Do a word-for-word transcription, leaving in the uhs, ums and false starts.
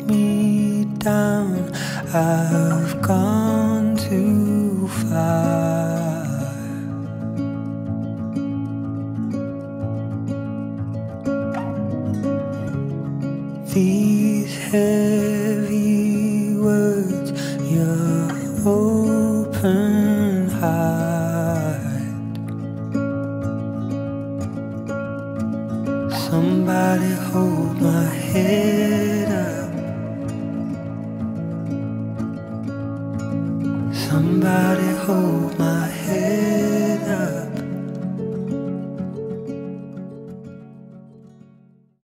me down. I've gone too far. These heavy words, your open heart. Somebody hold my head up. Somebody hold